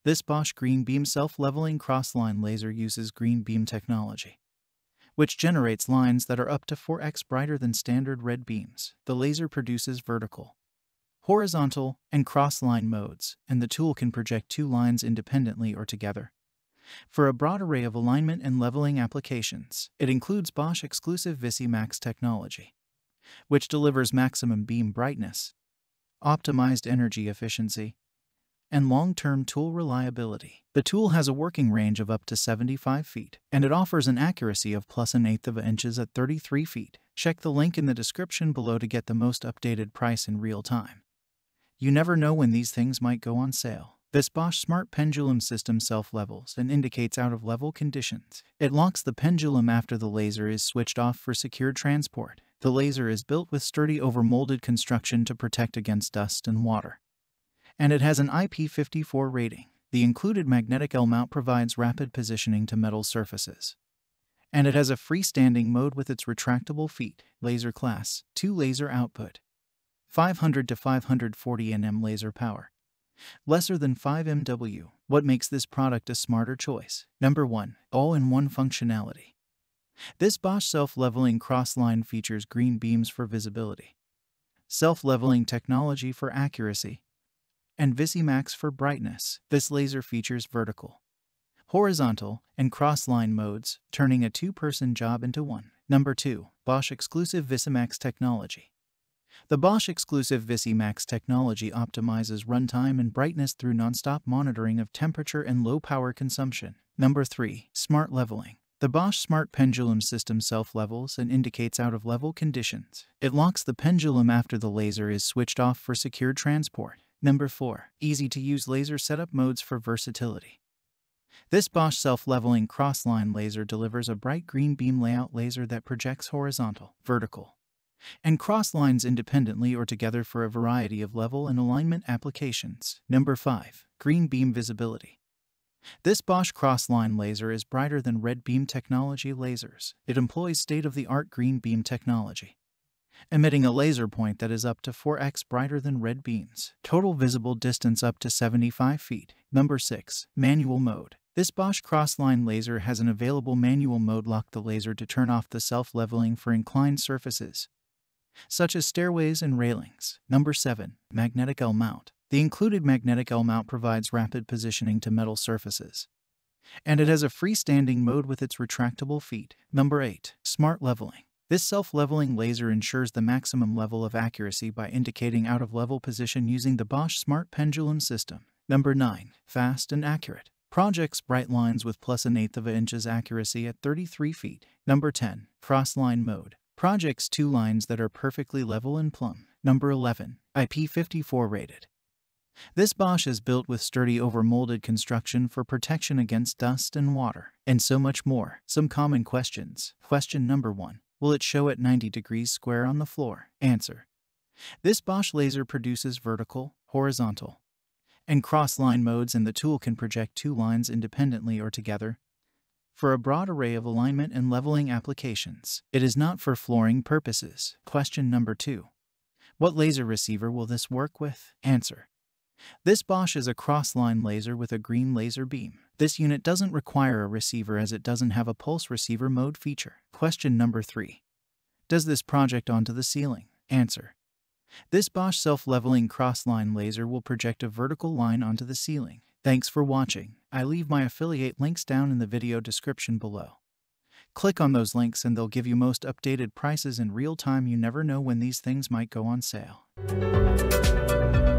This Bosch green beam self-leveling cross-line laser uses green beam technology, which generates lines that are up to 4x brighter than standard red beams. The laser produces vertical, horizontal, and cross-line modes, and the tool can project two lines independently or together for a broad array of alignment and leveling applications. It includes Bosch exclusive visi-max technology, which delivers maximum beam brightness, optimized energy efficiency, and long-term tool reliability. The tool has a working range of up to 75 feet, and it offers an accuracy of +1/8 inches at 33 feet. Check the link in the description below to get the most updated price in real time. You never know when these things might go on sale. This Bosch Smart Pendulum system self-levels and indicates out-of-level conditions. It locks the pendulum after the laser is switched off for secure transport. The laser is built with sturdy over-molded construction to protect against dust and water, and it has an IP54 rating. The included magnetic L mount provides rapid positioning to metal surfaces, and it has a freestanding mode with its retractable feet. Laser class 2 laser output, 500 to 540 nm laser power, lesser than 5 MW. What makes this product a smarter choice? Number 1. All-in-one functionality. This Bosch self-leveling cross-line features green beams for visibility, self-leveling technology for accuracy, and visi-max for brightness. This laser features vertical, horizontal, and cross-line modes, turning a two-person job into one. Number 2. Bosch exclusive visi-max technology. The Bosch exclusive visi-max technology optimizes runtime and brightness through non-stop monitoring of temperature and low power consumption. Number 3. Smart leveling. The Bosch Smart Pendulum system self-levels and indicates out-of-level conditions. It locks the pendulum after the laser is switched off for secure transport. Number 4. Easy-to-use laser setup modes for versatility. This Bosch self-leveling cross-line laser delivers a bright green beam layout laser that projects horizontal, vertical, and cross lines independently or together for a variety of level and alignment applications. Number 5. Green beam visibility. This Bosch cross-line laser is brighter than red beam technology lasers. It employs state-of-the-art green beam technology, emitting a laser point that is up to 4x brighter than red beams. Total visible distance up to 75 feet. Number 6. Manual mode. This Bosch cross-line laser has an available manual mode. Lock the laser to turn off the self-leveling for inclined surfaces, such as stairways and railings. Number 7. Magnetic L mount. The included magnetic L mount provides rapid positioning to metal surfaces, and it has a freestanding mode with its retractable feet. Number 8. Smart leveling. This self-leveling laser ensures the maximum level of accuracy by indicating out-of-level position using the Bosch Smart Pendulum system. Number 9. Fast and accurate. Projects bright lines with +1/8 inches accuracy at 33 feet. Number 10. Cross-line mode. Projects two lines that are perfectly level and plumb. Number 11. IP54 rated. This Bosch is built with sturdy over-molded construction for protection against dust and water, and so much more. Some common questions. Question number 1. Will it show at 90 degrees square on the floor? Answer. This Bosch laser produces vertical, horizontal, and cross-line modes, and the tool can project two lines independently or together for a broad array of alignment and leveling applications. It is not for flooring purposes. Question number 2. What laser receiver will this work with? Answer. This Bosch is a cross-line laser with a green laser beam. This unit doesn't require a receiver as it doesn't have a pulse receiver mode feature. Question number 3. Does this project onto the ceiling? Answer. This Bosch self-leveling cross-line laser will project a vertical line onto the ceiling. Thanks for watching. I leave my affiliate links down in the video description below. Click on those links and they'll give you most updated prices in real time. You never know when these things might go on sale.